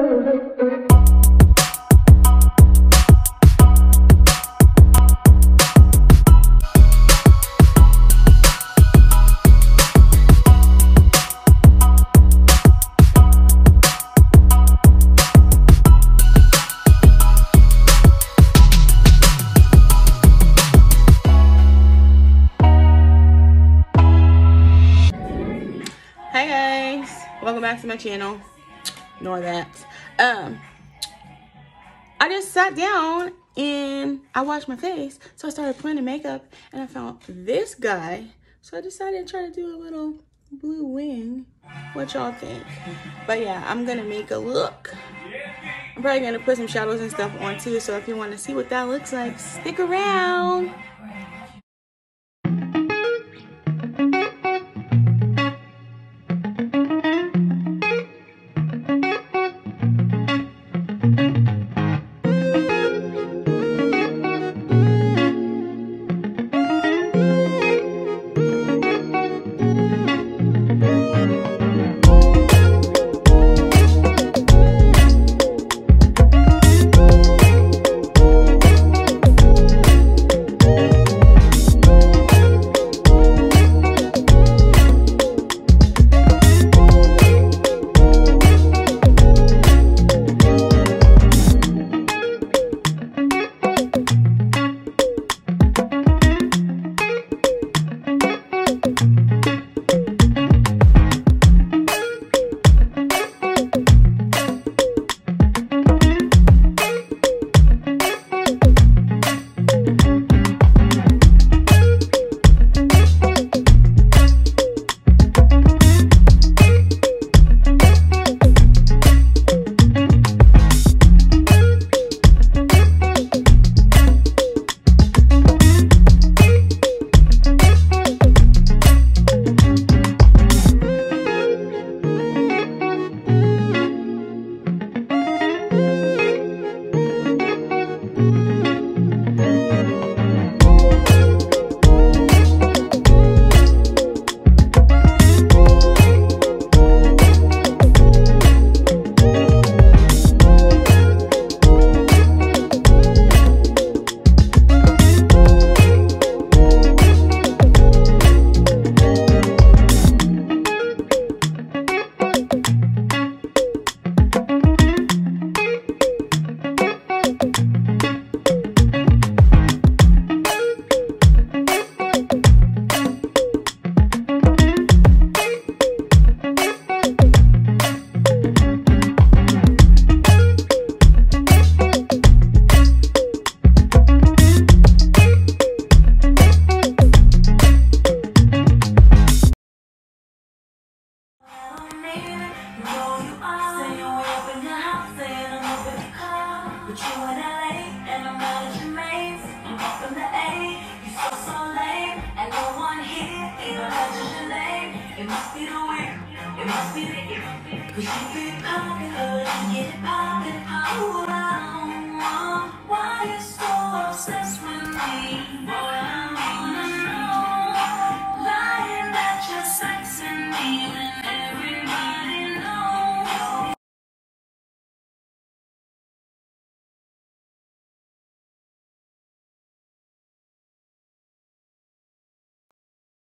Hey guys, welcome back to my channel. Ignore that. I just sat down and I washed my face, so I started putting makeup and I found this guy, so I decided to try to do a little blue wing. What y'all think? But yeah, I'm gonna make a look. I'm probably gonna put some shadows and stuff on too, so if you want to see what that looks like, stick around. Cause you be poppin' good and get it poppin'. Oh, I don't want why you so obsessed with me. Boy, I'm